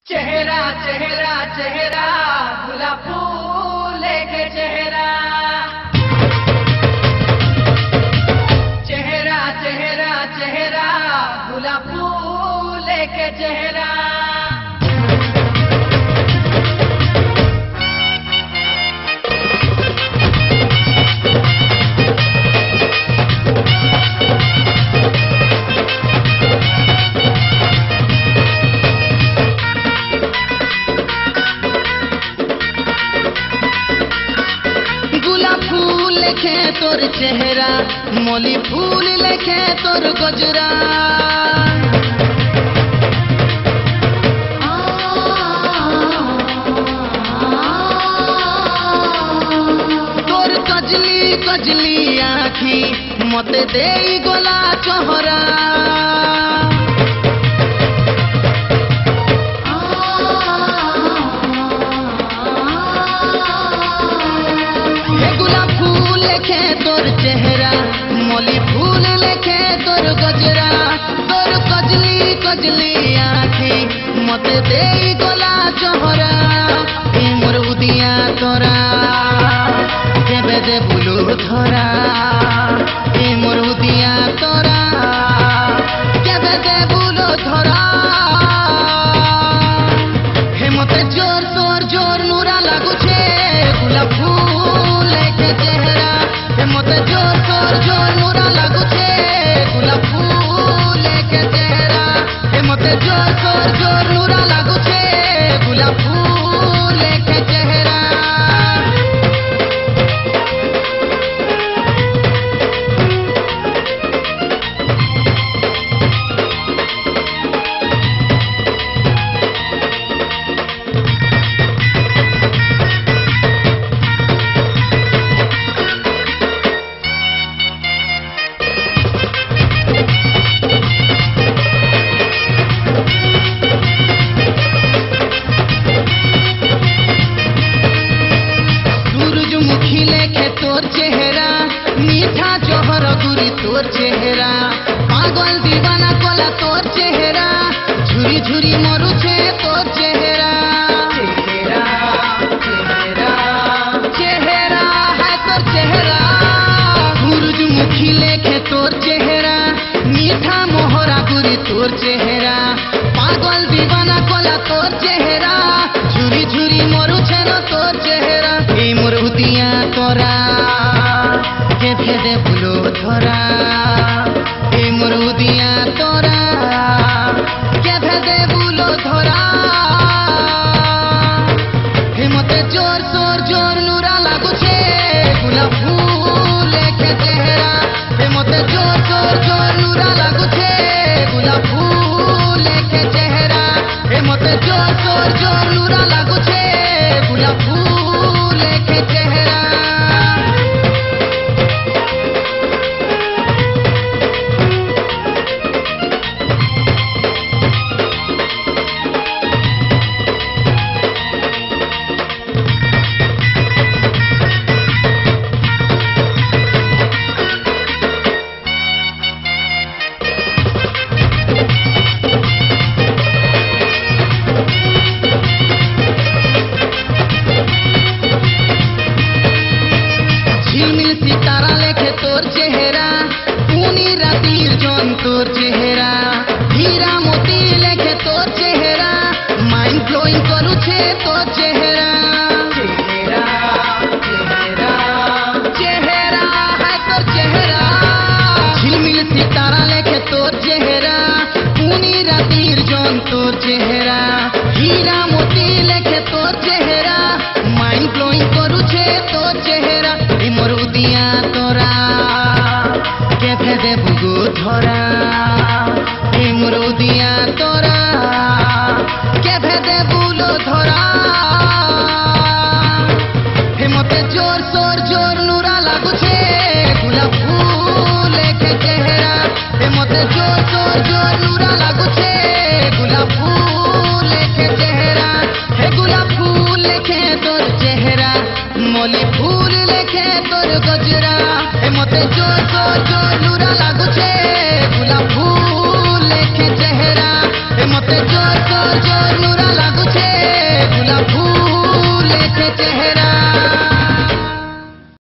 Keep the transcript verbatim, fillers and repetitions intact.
चेहरा चेहरा चेहरा गुलाब फूल के चेहरा चेहरा चेहरा चेहरा गुलाब फूल के चेहरा लेखे तोर चेहरा मोली फूल लेखे तोर गजरा तोर कजली कजली आखी मते दे गोला चोहरा लेखे तोर चेहरा मोली फूल लेखे तोर गजरा तोर कजली कजली आखी मते दे गोला चोहरा ए मोर उदिया तोरा केबे दे बुलू धरा ए मोर उदिया तोरा केबे दे बुलू धरा हे मते जोर तोर जोर नूरा लागुछे गुलाब फूल लेखे चेहरा मते जोर तोर जोर नूरा लागुछे गुलाब फूल के चेहरा मते जोर तोर जोर नूरा लागुछे गुलाब फूल के चेहरा लेखे तोर चेहरा मीठा जोहर गुरी तोर चेहरा पागल दीवाना कोला तोर चेहरा झुरी झुरी मरुछे तोर चेहरा चेहरा चेहरा चेहरा है तोर चेहरा सूरजमुखी लेखे तोर चेहरा मीठा मोहरा गुरी तोर चेहरा पागल दीवाना कोला तोर चेहरा झुरी झुरी मरुछे न तोर चेहरा ए मोर उदिया तोरा के भेदे बुलो धरा ए मोर उदिया तोरा के भेदे बुलो धरा हे मते जोर सोर जोर नूरा लागुछे गुलाब फूल के चेहरा हे मते जोर सोर जोर नूरा लागुछे गुलाब फूल के चेहरा हे मते जोर सोर जोर नूरा लागुछे गुलाब फूल के चेहरा झिलमिल सितारा लेखे तोर चेहरा पूनी रातीर जन तोर चेहरा हीरा मोती लेखे तोर चेहरा माइंड ब्लोइंग करुछे तोर चेहरा चेहरा चेहरा चेहरा है तोर चेहरा झिलमिल सितारा लेखे तोर चेहरा पूनी रातीर जन तोर चेहरा हीरा मोती लेखे तोर चेहरा माइंड ब्लोइंग करुछे तोर चेहरा मोर उदिया तोरा के भेदे बुगु धरा हे मोर उदिया तोरा के भेदे बुलो धरा हे मते जोर सोर जोर नूरा लागुछे गुलाब फूल के चेहरा हे मते जोर सोर जोर नूरा लागुछे गुलाब फूल के चेहरा हे गुलाब फूल के तोर चेहरा मोली फूल लेखे तोर गजरा हे मते जोर जोर जोर नूरा लागुछे गुलाब फूल लेखे चेहरा हे मते जोर जोर जोर नूरा